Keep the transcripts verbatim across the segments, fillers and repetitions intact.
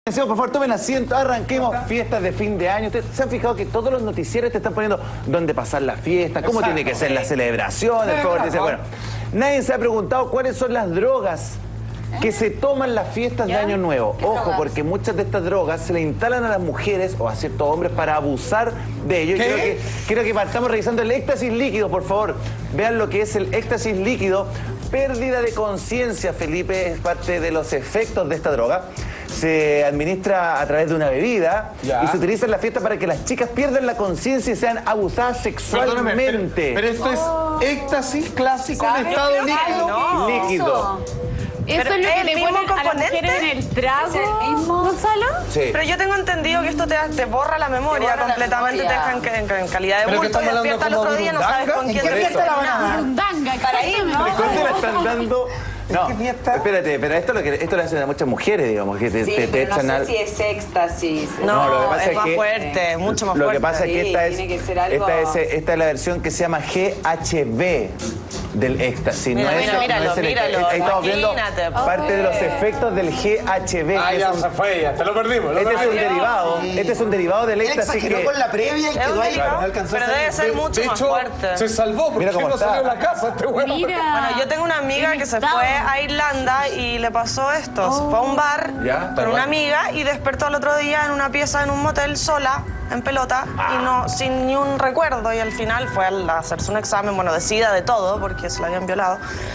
Por favor, tomen asiento, arranquemos fiestas de fin de año. ¿Ustedes se han fijado que todos los noticieros te están poniendo dónde pasar la fiesta, cómo Exacto. tiene que ser la celebración? El favor, dice, bueno, nadie se ha preguntado cuáles son las drogas que se toman las fiestas ¿Ya? de Año Nuevo. Ojo, drogas? porque muchas de estas drogas se le instalan a las mujeres o a ciertos hombres para abusar de ellos. Creo que, creo que partamos revisando el éxtasis líquido, por favor. Vean lo que es el éxtasis líquido. Pérdida de conciencia, Felipe, es parte de los efectos de esta droga. Se administra a través de una bebida ya. y se utiliza en la fiesta para que las chicas pierdan la conciencia y sean abusadas sexualmente. Pero esto es éxtasis clásico en estado líquido. No. Líquido. ¿Eso pero es lo que el le mismo ponen a las componente? mujeres en el trago, ¿Es el mismo? Gonzalo? Sí. Pero yo tengo entendido que esto te, te borra la memoria borra completamente, la memoria. te dejan en, en calidad de ¿Pero bulto y despierta el otro día y no sabes con ¿En quién qué te fiesta la van a dar? Burundanga, Para ir, ¿no? ¿Por qué la están dando? No, ¿Qué fiesta? espérate, pero esto lo que esto lo hacen a muchas mujeres, digamos, que te, Sí, te, te pero echan no sé al... si es éxtasis. No, No, lo que pasa es es más que- fuerte, mucho más Lo fuerte. que pasa es que Sí, esta es, tiene que ser algo- esta es esta es la versión que se llama G H B del éxtasis. Mira, no mira, es, míralo, no es el míralo, ahí estamos viendo imagínate. parte de los efectos del G H B. Ah, que ya es un- se fue, ya te lo perdimos. Lo este es un perdimos. derivado, este es un derivado del Él éxtasis exageró que... con la previa y Es un quedó ahí, derivado, no alcanzó pero a salir. debe ser mucho De más hecho, fuerte. se salvó porque Mira cómo no está. salió de la casa este huevo. Mira. Bueno, yo tengo una amiga que se Limitado. fue a Irlanda y le pasó esto. Se fue a un bar Ya, con tal una cual. amiga y despertó al otro día en una pieza en un motel sola, en pelota, y no sin ni un recuerdo. Y al final fue a hacerse un examen, bueno, de SIDA, de todo, porque se la habían violado.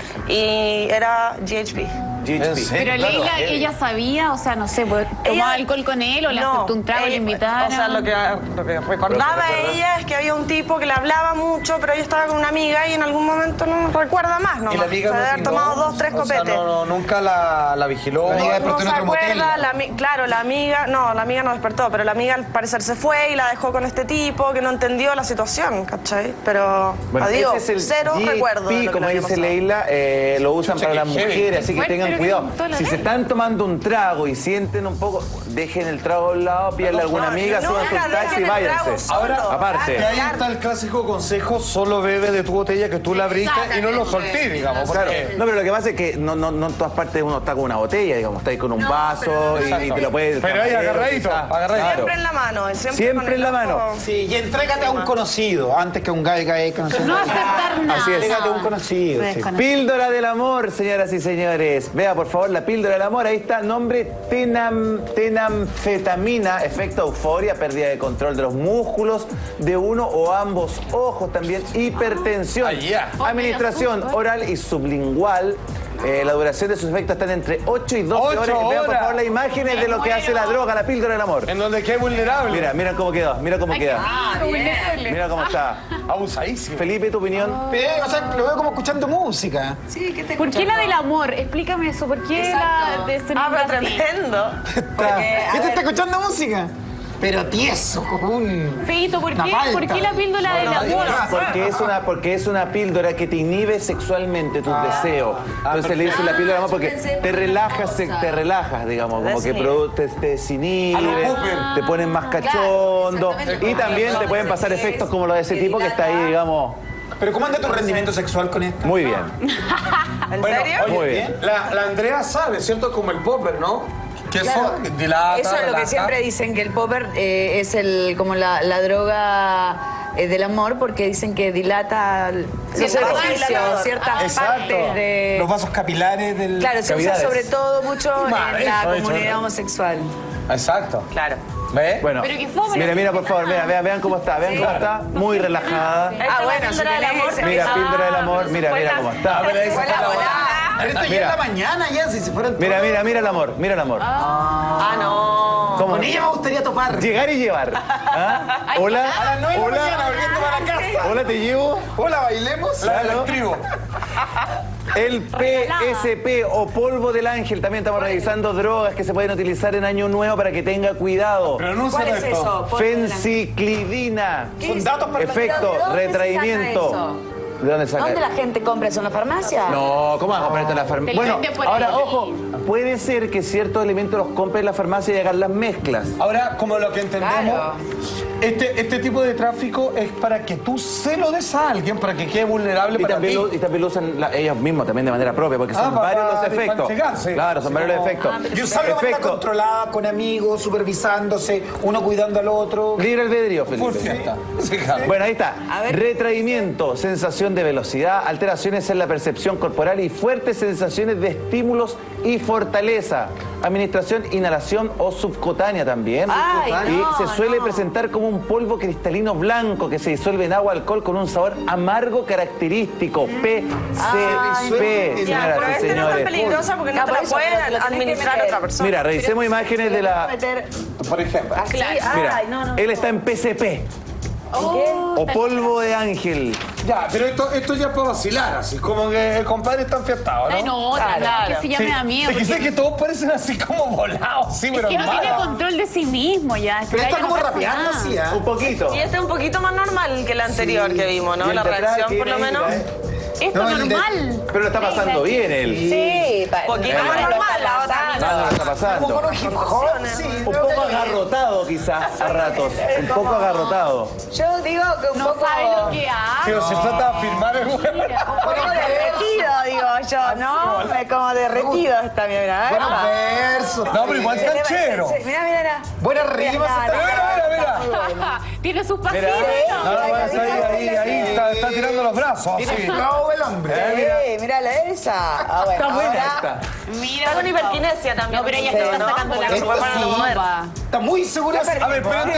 Y era G H B. G H B. Pero Leila, ella sabía, o sea, no sé, pues, ¿tomaba Ella- alcohol con él o le No, aceptó un trago, le ella- invitaron? O sea, lo que, lo que recordaba ella es que había un tipo que le hablaba mucho, pero ella estaba con una amiga y en algún momento no recuerda más, ¿no? Y la Se amiga debe no haber opinó, tomado dos, tres o sea, copetes. no, no, nunca la, la vigiló. La amiga No, despertó no en se otro motel. acuerda, la ami- claro, la amiga, no, la amiga no despertó, pero la amiga al parecer se fue y la dejó con este tipo que no entendió la situación, ¿cachai? Pero, Bueno, adiós, ese es el cero G H B, recuerdo de lo que como le había dice pasado. Leila, eh, lo usan Chucha, para qué las heavy. mujeres, así que Bueno, tengan pero cuidado. que toda la Si se ley. están tomando un trago y sienten un poco, dejen el trago a un lado, pídanle a alguna No, amiga, nunca suban su dejen taxi y el váyanse. trago solo. Ahora, aparte. Y ahí está el clásico consejo, solo bebe de tu botella que tú la abriste y no lo solté, digamos. Claro, porque- no, pero lo que pasa es que no, no, no en todas partes uno está con una botella, digamos, está ahí con un vaso y, y te lo puedes... Pero ahí agarradito, quizá. agarradito. Claro. Siempre en la mano, siempre, Siempre con el en la mano. ojo. Sí, y entrégate a un conocido antes que un gay gay conocido. No aceptar nada. Así es. Entrégate a un conocido. sí. Desconocido. Píldora del amor, señoras y señores. Vea, por favor, la píldora del amor. Ahí está, nombre tenam, tenamfetamina, efecto euforia, pérdida de control de los músculos de uno o ambos ojos, también hipertensión. Ah, ya. Administración oral y sublingual. Eh, la duración de sus efectos están entre ocho y doce Ocho horas. Vean, por horas. favor, las imágenes de lo que hace la droga, la píldora del amor. En donde quede vulnerable. Mira, mira cómo quedó, mira cómo queda. vulnerable. Mira cómo está. Abusadísimo. Felipe, ¿tu opinión? Pero, o sea, lo veo como escuchando música. Sí, ¿qué te ¿Por qué la escuchas? del amor? Explícame eso. ¿Por qué Exacto. la de este Ah, nombre pero así? tremendo. Porque, a ¿Este ver, está escuchando música? Pero tieso, como un... Feito, ¿por Una qué? palta. ¿Por qué la píldora del amor? Porque es una porque es una píldora que te inhibe sexualmente tus deseos. Entonces le dicen la píldora del amor porque te relajas, se- te relajas, digamos, como que Desinhibe. produ- te, te desinhibe, te ponen más cachondo exactamente. y también te pueden pasar efectos como los de ese tipo que está ahí, digamos, Pero ¿cómo anda tu rendimiento sexual con esto? muy bien. ¿En Bueno, serio? oye, Muy bien. La, la Andrea sabe, ¿cierto? Como el popper, ¿no? Que Claro. eso dilata, Eso es lo que relaja. siempre dicen, que el popper eh, es el como la, la droga eh, del amor, porque dicen que dilata el- los Ciertas orificios, partes. ciertas Exacto. partes de... Los vasos capilares del... Claro, se usa cavidades. sobre todo mucho Madre, en la eso, comunidad eso. homosexual. Exacto. Claro. ¿Ves? Bueno, Pero que fome. mira, mira, por favor, mira, vean, vean cómo está, vean cómo está, muy relajada. Ah, bueno, si píldora del tenés amor. ese- Mira, Ah, píldora del amor, mira, mira cómo está. Mira, ahí se Hola, está la hola. bola. Pero esto ya Mira. es la mañana ya, si se fueran Mira, todos. mira, mira el amor, mira el amor. Ah, no. ¿Cómo? Con ella me gustaría topar. Llegar y llevar. ¿Ah? Hola, A las nueve de la hola, mañana, volviendo para la casa. hola, te llevo. Hola, bailemos. La Claro. del trigo. El P S P o polvo del ángel. También estamos revisando drogas que se pueden utilizar en Año Nuevo para que tenga cuidado. Pero no ¿Cuál es eso? Polvo del ángel. Fenciclidina. Son datos para la Efecto, ¿De dónde se saca retraimiento. eso? ¿De dónde saca? ¿Dónde la gente compra eso? ¿En la farmacia? No, ¿cómo vas a comprar esto en la Te farmacia? lo Bueno, venden por ahí. ahora, ojo, puede ser que ciertos elementos los compren en la farmacia y hagan las mezclas. Ahora, como lo que entendemos, Claro. este, este tipo de tráfico es para que tú se lo des a alguien, para que quede vulnerable Y para también, ti. lo, y también lo usan la- ellos mismos también de manera propia, porque Ah, son para- varios los para efectos. entregarse. Claro, son Así varios los como- efectos. Y usarlo de manera Efecto. controlada, con amigos, supervisándose, uno cuidando al otro. Libre albedrío, Full Felipe. fiesta. Sí, claro. Bueno, ahí está. A ver. Retraimiento, sensación de velocidad, alteraciones en la percepción corporal y fuertes sensaciones de estímulos y fortaleza. Administración, inhalación o subcutánea también. Ay, y no, se suele no. presentar como un polvo cristalino blanco que se disuelve en agua alcohol con un sabor amargo característico. P Ay, C P, no. Ya, señoras pero y esta no es tan señores. peligrosa porque no Ya, te por la eso, puede pero lo tenés que administrar meter. otra persona. Mira, revisemos imágenes de la... Meter Por ejemplo. así. Mira, Ay, no, no. él está en P C P o polvo de ángel. Ya, pero esto, esto ya es para vacilar, así como que el compadre está enfiestado, ¿no? Ay, no, Claro. claro. Que si ya Sí. me da miedo. Es que sé porque- que todos parecen así como volados, sí, pero que no en tiene mala. control de sí mismo ya. Pero Ya está no como pasa rapeando nada. así, ¿ah? Un poquito. Y este es un poquito más normal que el anterior que vimos, Y ¿no? el La de atrás, reacción, ¿qué por lo me menos. diga, eh? Esto No, es el de- normal. Pero lo está pasando bien él. Sí, pa- Poquito no, más no lo normal, está la otra pasando. No, no lo está Como pasando. con un hip hop, sí. Un poco agarrotado quizás a ratos. Un poco agarrotado. Yo digo que un No poco... sabe lo que hace. Pero se trata de afirmar el Un poco derretido, digo yo, ¿no? Me como derretido está, mira. Buenos versos. No, pero igual canchero. Mira, mira, mira. Buenas rimas. Pero mira, mira, mira. Tiene sus Mira, pasitos. No, no, está ahí, ahí, ahí, está, está tirando los brazos, así. No, el hombre. Sí, mira la esa. Ah, bueno, Está buena ahora- esta. Mira, Está con por favor. hiperquinesia también. No, pero ella Sí, está ¿no? sacando la Porque se puede ropa. poner a mover. Está muy segura. A ver, pero